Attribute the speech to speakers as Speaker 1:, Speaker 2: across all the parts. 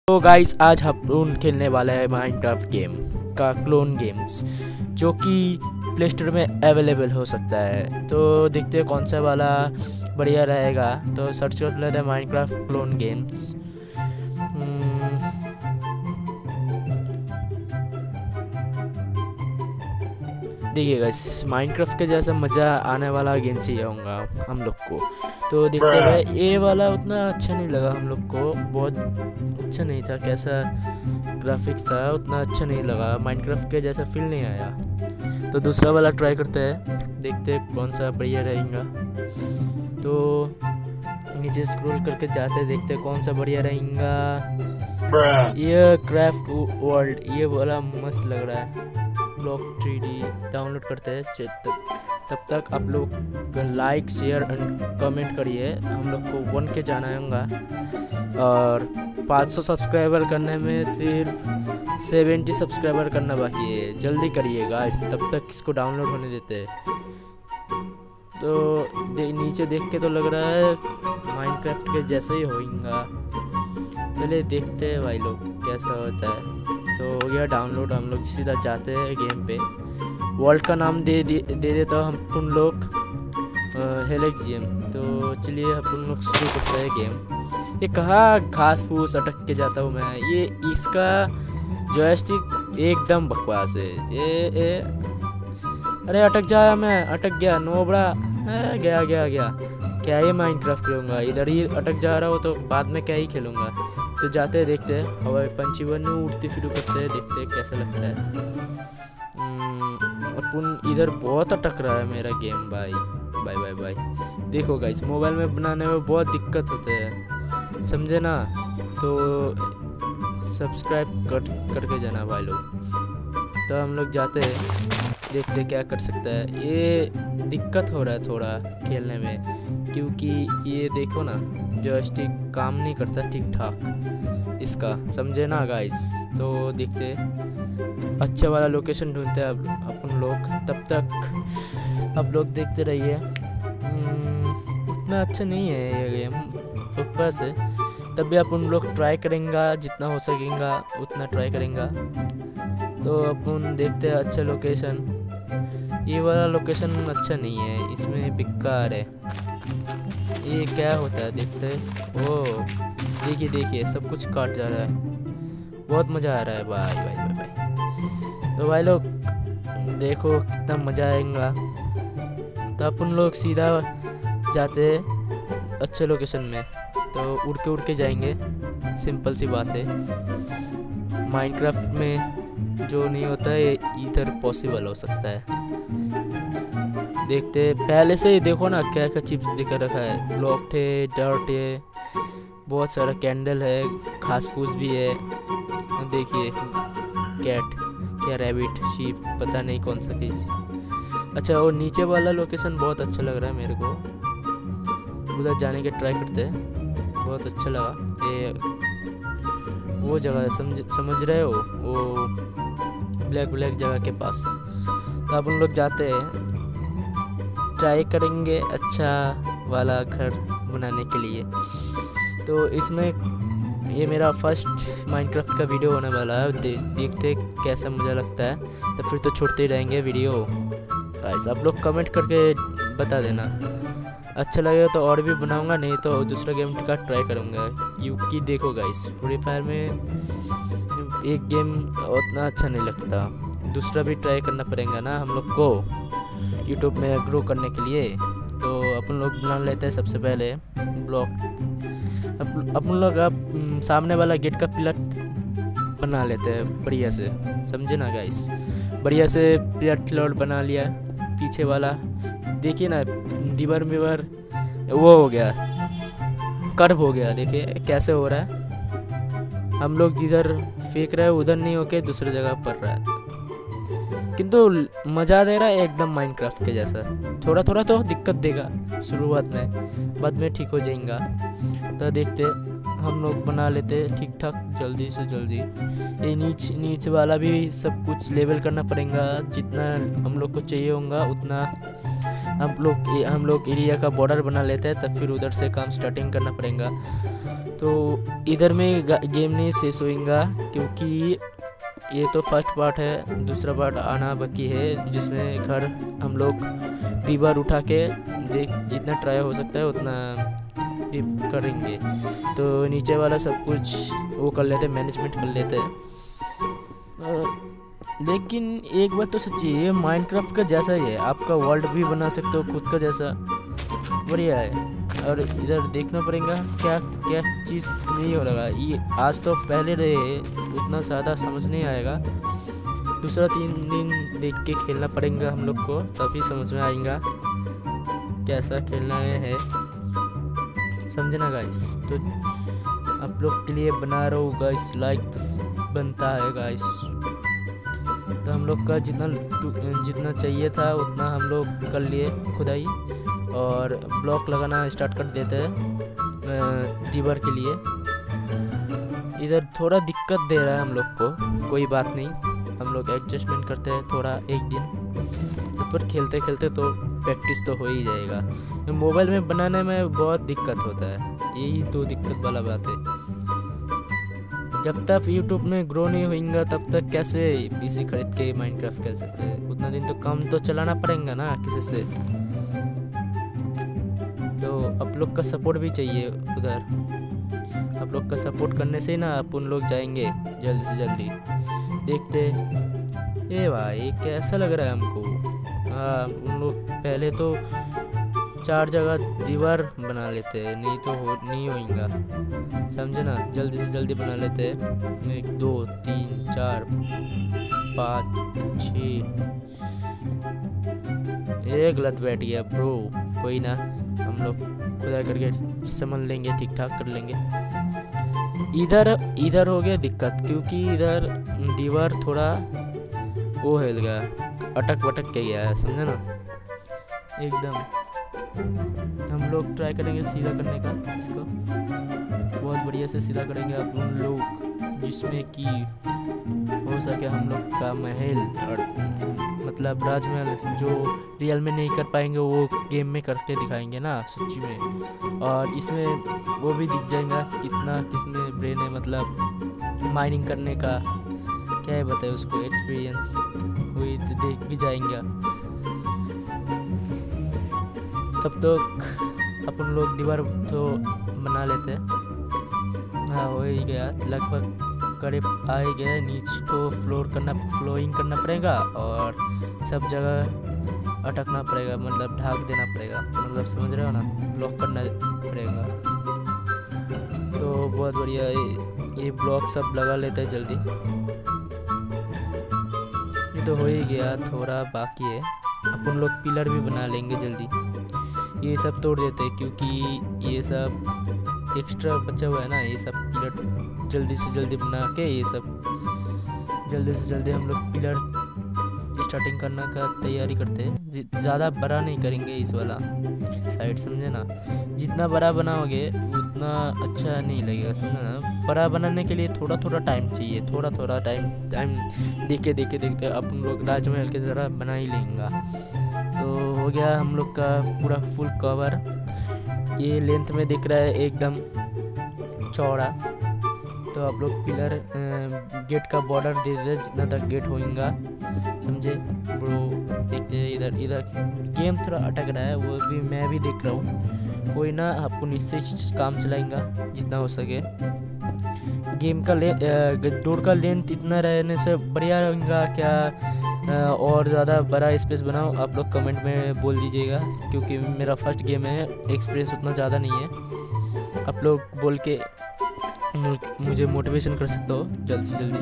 Speaker 1: तो गाइस आज हम खेलने वाला है माइनक्राफ्ट गेम का क्लोन गेम्स, जो कि प्ले स्टोर में अवेलेबल हो सकता है। तो देखते हैं कौन सा वाला बढ़िया रहेगा। तो सर्च कर लेते हैं माइनक्राफ्ट क्लोन गेम्स। देखिए गाइस, माइनक्राफ्ट के जैसा मज़ा आने वाला गेम चाहिए होगा हम लोग को। तो देखते हैं, ये वाला उतना अच्छा नहीं लगा हम लोग को, बहुत अच्छा नहीं था। कैसा ग्राफिक्स था उतना अच्छा नहीं लगा, माइनक्राफ्ट के जैसा फील नहीं आया। तो दूसरा वाला ट्राई करते हैं, देखते हैं कौन सा बढ़िया रहेगा। तो नीचे स्क्रॉल करके जाते हैं, देखते हैं कौन सा बढ़िया रहेगा। ये क्राफ्ट वर्ल्ड, ये वाला मस्त लग रहा है। ब्लॉक 3D डाउनलोड करते हैं। तब तक आप लोग लाइक शेयर एंड कमेंट करिए। हम लोग को 1K जाना होगा और 500 सब्सक्राइबर करने में सिर्फ 70 सब्सक्राइबर करना बाकी है। जल्दी करिएगा, तब तक इसको डाउनलोड होने देते हैं। तो नीचे देख के तो लग रहा है माइनक्राफ्ट के जैसा ही होगा। चलिए देखते हैं भाई लोग कैसा होता है। तो हो गया डाउनलोड, हम लोग सीधा जाते हैं गेम पे। वर्ल्ड का नाम दे देता हूँ हम लोग, हेलेक्स गेम। तो चलिए अपन लोग शुरू करते हैं गेम। ये कहाँ घास फूस अटक के जाता हूँ मैं। ये इसका जॉयस्टिक एकदम बकवास है। ये अरे अटक जाया, मैं अटक गया। नोबड़ा गया क्या ये माइनक्राफ्ट खेलूँगा, इधर ही अटक जा रहा हो तो बाद में क्या ही खेलूँगा। तो जाते हैं, देखते हैं हवाई पंछी बनो उड़ते फिर करते हैं, देखते हैं कैसा लगता है। अपन इधर बहुत अटक रहा है मेरा गेम भाई। बाय देखो गाइस, मोबाइल में बनाने में बहुत दिक्कत होते हैं, समझे ना। तो सब्सक्राइब करके जाना भाई लोग। तो हम लोग जाते हैं, देखते क्या कर सकता है। ये दिक्कत हो रहा है थोड़ा खेलने में, क्योंकि ये देखो ना जॉयस्टिक काम नहीं करता ठीक ठाक इसका, समझे ना गाइस। तो देखते अच्छा वाला लोकेशन ढूंढते हैं अपन लोग। तब तक आप लोग देखते रहिए। उतना अच्छा नहीं है ये गेम ऊपर से, तब भी अपन लोग ट्राई करेंगे, जितना हो सकेगा उतना ट्राई करेंगे। तो अपन देखते हैं अच्छा लोकेशन। ये वाला लोकेशन अच्छा नहीं है, इसमें बेकार है। ये क्या होता है देखते हैं। ओ देखिए सब कुछ काट जा रहा है, बहुत मज़ा आ रहा है भाई। तो भाई लोग देखो कितना मज़ा आएगा। तो अपन लोग सीधा जाते हैं अच्छे लोकेशन में। तो उड़ के जाएंगे, सिंपल सी बात है। माइनक्राफ्ट में जो नहीं होता है इधर पॉसिबल हो सकता है। देखते पहले से ही देखो ना क्या क्या चिप्स दिखा रखा है। ब्लॉक है, डर्ट है, बहुत सारा कैंडल है, घास फूस भी है। देखिए कैट, क्या रैबिट, शीप, पता नहीं कौन सा चीज़। अच्छा, वो नीचे वाला लोकेशन बहुत अच्छा लग रहा है मेरे को, उधर जाने के ट्राई करते हैं। बहुत अच्छा लगा ये वो जगह है, समझ रहे हो, वो ब्लैक जगह के पास। तो अपन लोग जाते हैं, ट्राई करेंगे अच्छा वाला घर बनाने के लिए। तो इसमें ये मेरा फर्स्ट माइनक्राफ्ट का वीडियो होने वाला है। देखते कैसा मज़ा लगता है, तो फिर तो छोड़ते ही रहेंगे वीडियो। गाइस आप लोग कमेंट करके बता देना, अच्छा लगेगा तो और भी बनाऊंगा, नहीं तो दूसरा गेम का ट्राई करूंगा। क्योंकि देखो गाइस, फ्री फायर में एक गेम उतना अच्छा नहीं लगता, दूसरा भी ट्राई करना पड़ेगा ना हम लोग को यूट्यूब में ग्रो करने के लिए। तो अपन लोग बना लेते हैं सबसे पहले ब्लॉक। अपन लोग अब सामने वाला गेट का पिलर बना लेते हैं बढ़िया से, समझे ना गाइस। बढ़िया से पिलर बना लिया। पीछे वाला देखिए ना, दीवार वो हो गया, कर्व हो गया। देखिए कैसे हो रहा है। हम लोग जिधर फेंक रहे हैं उधर नहीं होके दूसरी जगह पड़ रहा है, किंतु मज़ा दे रहा है एकदम माइनक्राफ्ट के जैसा। थोड़ा तो दिक्कत देगा शुरुआत में, बाद में ठीक हो जाएगा। तो देखते हम लोग बना लेते ठीक ठाक जल्दी से जल्दी। ये नीचे वाला भी सब कुछ लेवल करना पड़ेगा, जितना हम लोग को चाहिए होगा उतना। हम लोग एरिया का बॉर्डर बना लेते हैं, तब फिर उधर से काम स्टार्टिंग करना पड़ेगा। तो इधर में गेम नहीं शेष होगा, क्योंकि ये तो फर्स्ट पार्ट है, दूसरा पार्ट आना बाकी है, जिसमें घर हम लोग दीवार उठा के देख जितना ट्राई हो सकता है उतना डिप करेंगे। तो नीचे वाला सब कुछ वो कर लेते, मैनेजमेंट कर लेते हैं। लेकिन एक बात तो सच्ची है, ये माइनक्राफ्ट का जैसा ही है, आपका वर्ल्ड भी बना सकते हो खुद का जैसा, बढ़िया है। और इधर देखना पड़ेगा क्या क्या चीज़ नहीं हो रहा, ये आज तो पहले रहे उतना ज़्यादा समझ नहीं आएगा, दूसरा 3 दिन देख के खेलना पड़ेगा हम लोग को, तभी समझ में आएगा कैसा खेलना है, समझना गाइस। तो आप लोग के लिए बना रहा हूँ गाइस, लाइक तो बनता है गाइस। तो हम लोग का जितना चाहिए था उतना हम लोग कर लिए खुदाई, और ब्लॉक लगाना स्टार्ट कर देते हैं दीवार के लिए। इधर थोड़ा दिक्कत दे रहा है हम लोग को, कोई बात नहीं, हम लोग एडजस्टमेंट करते हैं थोड़ा एक दिन, तो पर खेलते खेलते तो प्रैक्टिस तो हो ही जाएगा। मोबाइल में बनाने में बहुत दिक्कत होता है, यही तो दिक्कत वाला बात है। जब तक यूट्यूब में ग्रो नहीं होगा तब तक कैसे पीसी खरीद के माइनक्राफ्ट खेल सकते हैं, उतना दिन तो काम तो चलाना पड़ेगा ना किसी से। तो आप लोग का सपोर्ट भी चाहिए उधर, आप लोग का सपोर्ट करने से ही ना अपन लोग जाएंगे जल्दी से जल्दी। देखते ये भाई कैसा लग रहा है हमको। हाँ, उन लोग पहले तो 4 जगह दीवार बना लेते हैं, नहीं तो नहीं होगा, समझे ना, जल्दी से जल्दी बना लेते हैं। 1 2 3 4 5 6, ये गलत बैठ गया ब्रो, कोई ना, हम लोग खुदा करके समझ लेंगे, ठीक ठाक कर लेंगे। इधर हो गया दिक्कत, क्योंकि इधर दीवार थोड़ा वो हिल गया, अटक वटक के गया है, समझे ना एकदम। हम लोग ट्राई करेंगे सीधा करने का, इसको बहुत बढ़िया से सीधा करेंगे अपन लोग, जिसमें कि हो सके हम लोग का महल, और मतलब राजमहल जो रियल में नहीं कर पाएंगे वो गेम में करके दिखाएंगे ना सच्ची में। और इसमें वो भी दिख जाएगा कितना किसमें ब्रेन है, मतलब माइनिंग करने का क्या है बताए, उसको एक्सपीरियंस हुई तो देख भी जाएंगे। तब तो अपन लोग दीवार तो बना लेते हैं। हाँ हो ही गया, लगभग करीब आ ही गया, नीचे को फ्लोइंग करना पड़ेगा, और सब जगह अटकना पड़ेगा, मतलब ढाक देना पड़ेगा, मतलब समझ रहे हो ना, ब्लॉक करना पड़ेगा। तो बहुत बढ़िया, ये ब्लॉक सब लगा लेते हैं जल्दी। ये तो हो ही गया, थोड़ा बाकी है, अपन लोग पिलर भी बना लेंगे जल्दी। ये सब तोड़ देते हैं, क्योंकि ये सब एक्स्ट्रा बचा हुआ है ना, ये सब पिलर जल्दी से जल्दी बना के, ये सब जल्दी से जल्दी हम लोग पिलर स्टार्टिंग करने का तैयारी करते हैं। ज़्यादा बड़ा नहीं करेंगे इस वाला साइड, समझे ना, जितना बड़ा बनाओगे उतना अच्छा नहीं लगेगा, समझे ना। बड़ा बनाने के लिए थोड़ा थोड़ा टाइम चाहिए, थोड़ा टाइम देखते अपन लोग राजमहल के तरह बना ही लेंगे। तो हो गया हम लोग का पूरा फुल कवर, ये लेंथ में दिख रहा है एकदम चौड़ा। तो आप लोग पिलर गेट का बॉर्डर दे दे जितना तक गेट होगा, समझे ब्रो। देखते हैं इधर गेम थोड़ा अटक रहा है, वो भी मैं भी देख रहा हूँ, कोई ना, अपन इससे काम चलाएंगा जितना हो सके। गेम का डोर का लेंथ इतना रहने से बढ़िया रहेगा क्या, और ज़्यादा बड़ा स्पेस बनाओ, आप लोग कमेंट में बोल दीजिएगा, क्योंकि मेरा फर्स्ट गेम है, एक्सपीरियंस उतना ज़्यादा नहीं है। आप लोग बोल के मुझे मोटिवेशन कर सकते हो जल्द से जल्दी।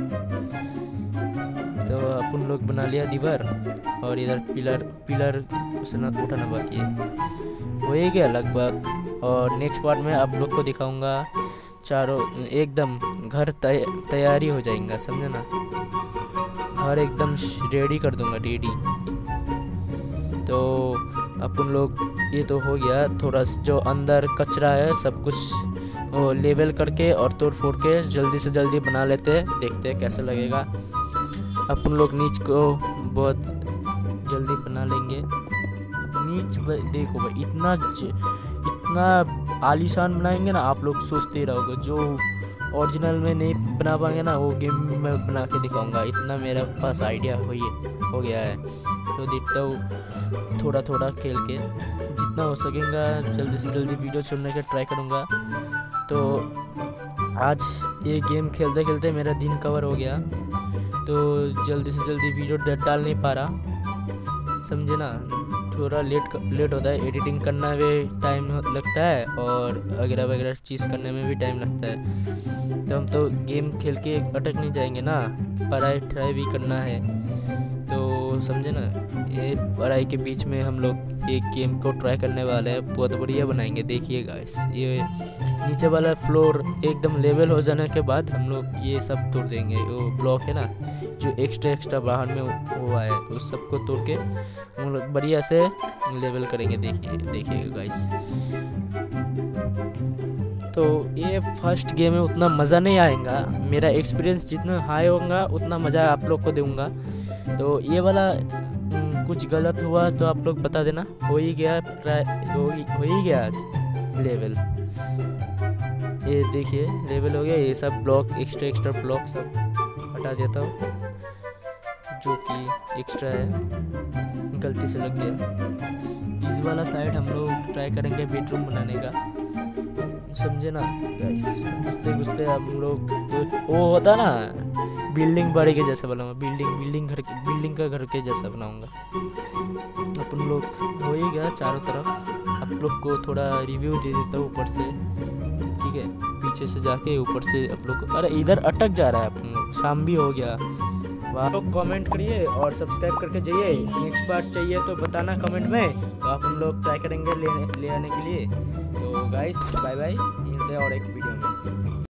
Speaker 1: तो अपन लोग बना लिया दीवार, और इधर पिलर उठाना बाकी है, हो ही गया लगभग। और नेक्स्ट पार्ट में आप लोग को दिखाऊंगा, चारों एकदम घर तैयारी हो जाएगा, समझे ना, घर एकदम रेडी कर दूंगा, रेडी। तो अपन लोग ये तो हो गया, थोड़ा जो अंदर कचरा है सब कुछ वो लेवल करके और तोड़ फोड़ के जल्दी से जल्दी बना लेते हैं, देखते हैं कैसा लगेगा। अपन लोग नीच को बहुत जल्दी बना लेंगे। नीच देखो भाई, इतना आलीशान बनाएंगे ना, आप लोग सोचते ही रहोगे। जो ओरिजिनल में नहीं बना पाएंगे ना, वो गेम में बना के दिखाऊंगा। इतना मेरे पास आइडिया हो गया है। तो देखता हूँ थोड़ा थोड़ा खेल के, जितना हो सकेगा जल्दी से जल्दी वीडियो छोड़ने का ट्राई करूँगा। तो आज ये गेम खेलते खेलते मेरा दिन कवर हो गया, तो जल्दी से जल्दी वीडियो डाल नहीं पा रहा, समझे ना। थोड़ा लेट होता है, एडिटिंग करना में टाइम लगता है और वगैरह वगैरह चीज़ करने में भी टाइम लगता है। तो हम तो गेम खेल के अटक नहीं जाएंगे ना, पढ़ाई ट्राई भी करना है। तो समझे ना, ये पढ़ाई के बीच में हम लोग एक गेम को ट्राई करने वाले हैं, बहुत बढ़िया बनाएंगे। देखिए गाइस, ये नीचे वाला फ्लोर एकदम लेवल हो जाने के बाद हम लोग ये सब तोड़ देंगे। वो ब्लॉक है ना जो एक्स्ट्रा बाहर में हुआ है, उस सब को तोड़ के हम लोग बढ़िया से लेवल करेंगे। देखिए गाइस, तो ये फर्स्ट गेम में उतना मज़ा नहीं आएगा। मेरा एक्सपीरियंस जितना हाई होगा उतना मज़ा आप लोग को दूंगा। तो ये वाला कुछ गलत हुआ तो आप लोग बता देना। हो ही गया लेवल। ये देखिए लेवल हो गया। ये सब ब्लॉक एक्स्ट्रा ब्लॉक सब हटा देता हूँ जो कि एक्स्ट्रा है, गलती से लग गया। इस वाला साइड हम लोग ट्राई करेंगे बेडरूम बनाने का, समझे ना गाइस। घुसते हम लोग तो वो होता ना बिल्डिंग बड़े के जैसा बनाऊंगा, बिल्डिंग का घर के जैसा बनाऊंगा। अपन लोग हो ही गया चारों तरफ। आप लोग को थोड़ा रिव्यू दे देता हूँ ऊपर से, ठीक है। पीछे से जाके ऊपर से आप लोग, अरे इधर अटक जा रहा है अपन लोग, शाम भी हो गया। आप लोग कमेंट करिए और सब्सक्राइब करके जाइए। नेक्स्ट पार्ट चाहिए तो बताना कमेंट में, तो आप हम लोग ट्राई करेंगे ले आने के लिए। तो गाइस बाय बाय, मिलते हैं और एक